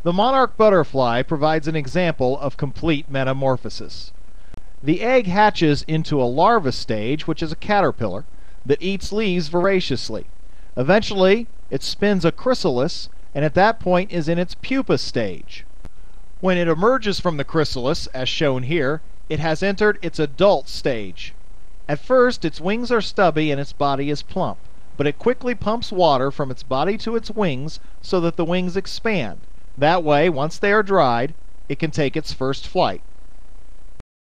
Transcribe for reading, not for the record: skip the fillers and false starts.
The monarch butterfly provides an example of complete metamorphosis. The egg hatches into a larva stage, which is a caterpillar, that eats leaves voraciously. Eventually, it spins a chrysalis, and at that point is in its pupa stage. When it emerges from the chrysalis, as shown here, it has entered its adult stage. At first, its wings are stubby and its body is plump, but it quickly pumps water from its body to its wings so that the wings expand. That way, once they are dried, it can take its first flight.